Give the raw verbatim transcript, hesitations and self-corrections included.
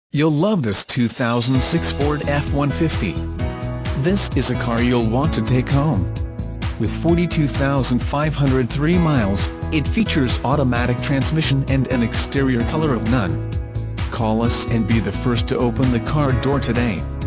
You'll love this two thousand six Ford F one fifty. This is a car you'll want to take home. With forty-two thousand five hundred three miles, it features automatic transmission and an exterior color of none. Call us and be the first to open the car door today.